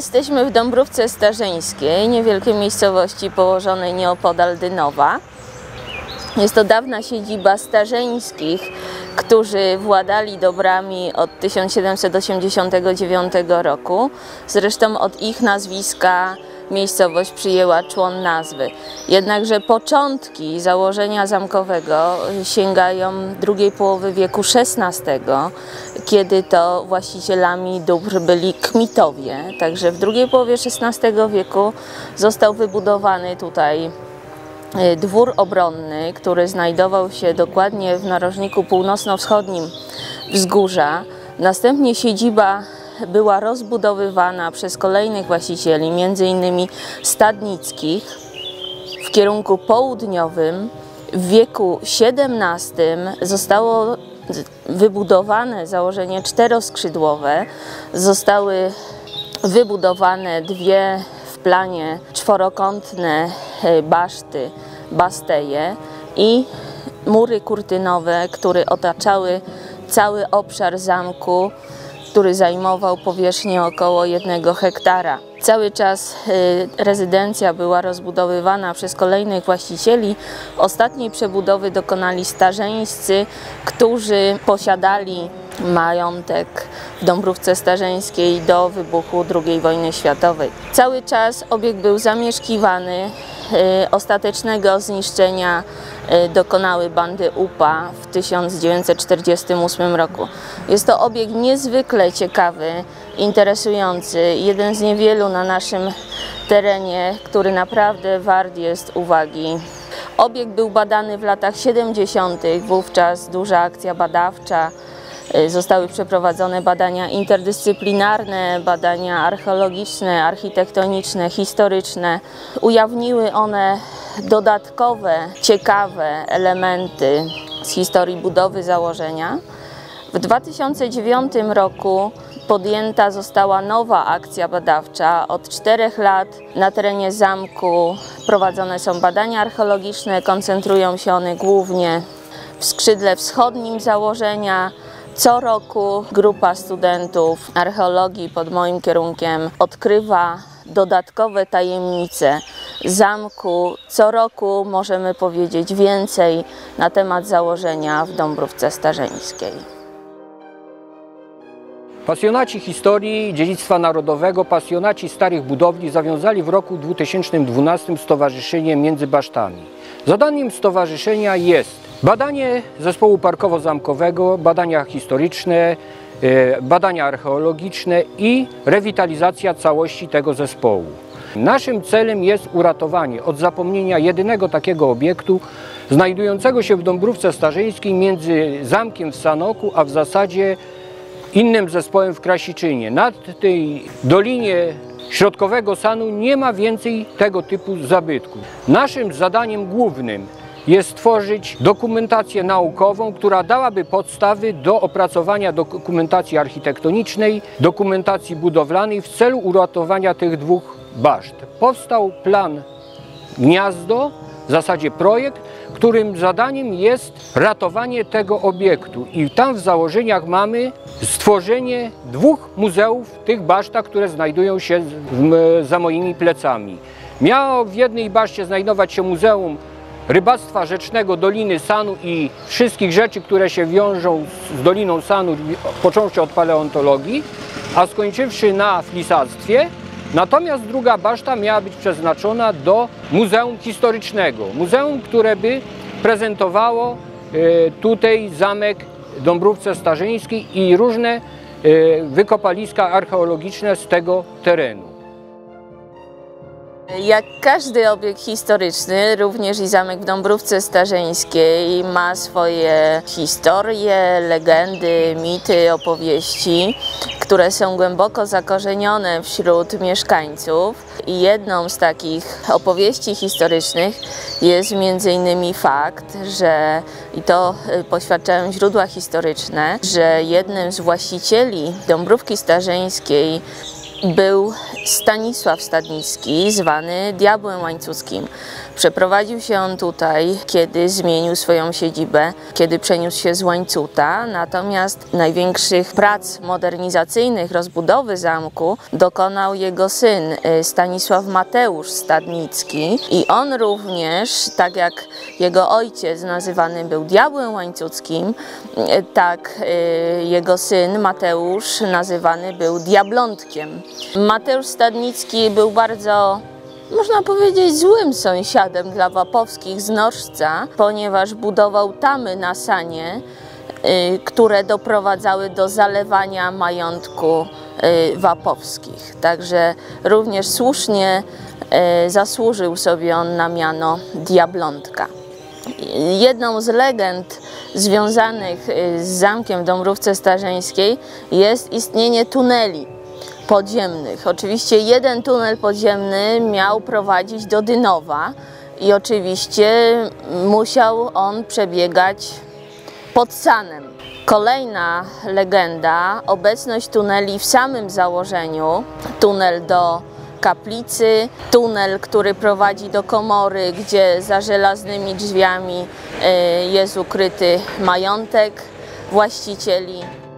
Jesteśmy w Dąbrówce Starzyńskiej, niewielkiej miejscowości położonej nieopodal Dynowa. Jest to dawna siedziba Starzyńskich, którzy władali dobrami od 1789 roku. Zresztą od ich nazwiska miejscowość przyjęła człon nazwy. Jednakże początki założenia zamkowego sięgają drugiej połowy wieku XVI, kiedy to właścicielami dóbr byli kmitowie. Także w drugiej połowie XVI wieku został wybudowany tutaj dwór obronny, który znajdował się dokładnie w narożniku północno-wschodnim wzgórza. Następnie siedziba była rozbudowywana przez kolejnych właścicieli, m.in. Stadnickich, w kierunku południowym. W wieku XVII zostało wybudowane założenie czteroskrzydłowe. Zostały wybudowane dwie w planie czworokątne baszty, basteje i mury kurtynowe, które otaczały cały obszar zamku, który zajmował powierzchnię około 1 hektara. Cały czas rezydencja była rozbudowywana przez kolejnych właścicieli. Ostatniej przebudowy dokonali Starzyńscy, którzy posiadali majątek w Dąbrówce Starzyńskiej do wybuchu II wojny światowej. Cały czas obiekt był zamieszkiwany. Ostatecznego zniszczenia dokonały bandy UPA w 1948 roku. Jest to obiekt niezwykle ciekawy, interesujący, jeden z niewielu na naszym terenie, który naprawdę wart jest uwagi. Obiekt był badany w latach 70., wówczas duża akcja badawcza. Zostały przeprowadzone badania interdyscyplinarne, badania archeologiczne, architektoniczne, historyczne. Ujawniły one dodatkowe, ciekawe elementy z historii budowy założenia. W 2009 roku podjęta została nowa akcja badawcza. Od 4 lat na terenie zamku prowadzone są badania archeologiczne, koncentrują się one głównie w skrzydle wschodnim założenia. Co roku grupa studentów archeologii pod moim kierunkiem odkrywa dodatkowe tajemnice zamku. Co roku możemy powiedzieć więcej na temat założenia w Dąbrówce Starzyńskiej. Pasjonaci historii, dziedzictwa narodowego, pasjonaci starych budowli zawiązali w roku 2012 Stowarzyszenie Między Basztami. Zadaniem stowarzyszenia jest badanie zespołu parkowo-zamkowego, badania historyczne, badania archeologiczne i rewitalizacja całości tego zespołu. Naszym celem jest uratowanie od zapomnienia jedynego takiego obiektu znajdującego się w Dąbrówce Starzyńskiej między zamkiem w Sanoku, a w zasadzie innym zespołem w Krasiczynie. Na tej dolinie środkowego Sanu nie ma więcej tego typu zabytków. Naszym zadaniem głównym jest stworzyć dokumentację naukową, która dałaby podstawy do opracowania dokumentacji architektonicznej, dokumentacji budowlanej w celu uratowania tych dwóch baszt. Powstał plan Gniazdo, w zasadzie projekt, którym zadaniem jest ratowanie tego obiektu. I tam w założeniach mamy stworzenie 2 muzeów w tych basztach, które znajdują się za moimi plecami. Miało w jednej baszcie znajdować się Muzeum Rybactwa Rzecznego Doliny Sanu i wszystkich rzeczy, które się wiążą z Doliną Sanu, począwszy od paleontologii, a skończywszy na flisarstwie. Natomiast druga baszta miała być przeznaczona do Muzeum Historycznego. Muzeum, które by prezentowało tutaj zamek w Dąbrówce Starzyńskiej i różne wykopaliska archeologiczne z tego terenu. Jak każdy obiekt historyczny, również i zamek w Dąbrówce Starzyńskiej ma swoje historie, legendy, mity, opowieści, które są głęboko zakorzenione wśród mieszkańców. I jedną z takich opowieści historycznych jest m.in. fakt, że, i to poświadczają źródła historyczne, że jednym z właścicieli Dąbrówki Starzyńskiej był Stanisław Stadnicki, zwany Diabłem Łańcuckim. Przeprowadził się on tutaj, kiedy zmienił swoją siedzibę, kiedy przeniósł się z Łańcuta, natomiast największych prac modernizacyjnych, rozbudowy zamku dokonał jego syn Stanisław Mateusz Stadnicki i on również, tak jak jego ojciec nazywany był Diabłem Łańcuckim, tak jego syn Mateusz nazywany był Diablątkiem. Mateusz Stadnicki był bardzo, można powiedzieć, złym sąsiadem dla Wapowskich z Noszca, ponieważ budował tamy na Sanie, które doprowadzały do zalewania majątku Wapowskich. Także również słusznie zasłużył sobie on na miano Diablątka. Jedną z legend związanych z zamkiem w Dąbrówce Starzeńskiej jest istnienie tuneli podziemnych. Oczywiście jeden tunel podziemny miał prowadzić do Dynowa i oczywiście musiał on przebiegać pod Sanem. Kolejna legenda, obecność tuneli w samym założeniu, tunel do kaplicy, tunel, który prowadzi do komory, gdzie za żelaznymi drzwiami jest ukryty majątek właścicieli.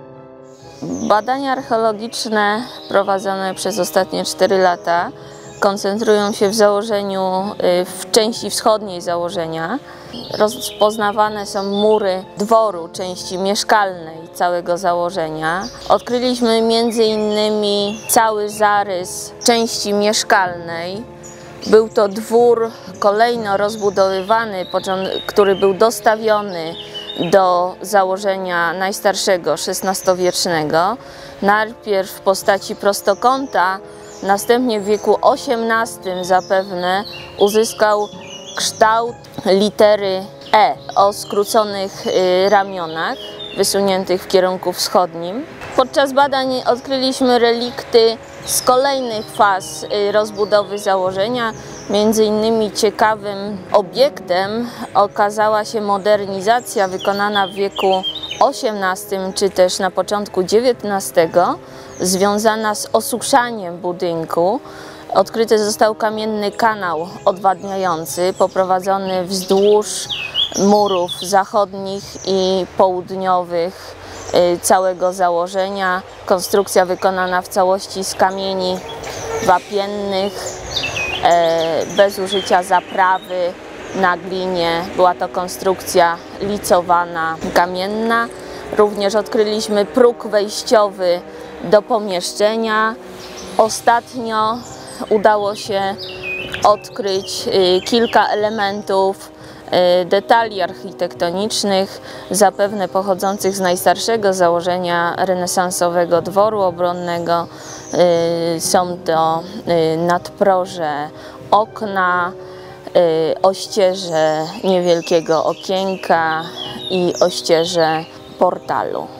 Badania archeologiczne prowadzone przez ostatnie 4 lata koncentrują się w założeniu, w części wschodniej założenia. Rozpoznawane są mury dworu, części mieszkalnej całego założenia. Odkryliśmy m.in. cały zarys części mieszkalnej. Był to dwór kolejno rozbudowywany, który był dostawiony do założenia najstarszego, XVI-wiecznego. Najpierw w postaci prostokąta, następnie w wieku XVIII zapewne uzyskał kształt litery E o skróconych ramionach, wysuniętych w kierunku wschodnim. Podczas badań odkryliśmy relikty z kolejnych faz rozbudowy założenia. Między innymi ciekawym obiektem okazała się modernizacja wykonana w wieku XVIII czy też na początku XIX, związana z osuszaniem budynku. Odkryty został kamienny kanał odwadniający poprowadzony wzdłuż murów zachodnich i południowych całego założenia. Konstrukcja wykonana w całości z kamieni wapiennych, bez użycia zaprawy na glinie. Była to konstrukcja licowana, kamienna. Również odkryliśmy próg wejściowy do pomieszczenia. Ostatnio udało się odkryć kilka elementów, detali architektonicznych, zapewne pochodzących z najstarszego założenia renesansowego dworu obronnego. Są to nadproże okna, ościeże niewielkiego okienka i ościeże portalu.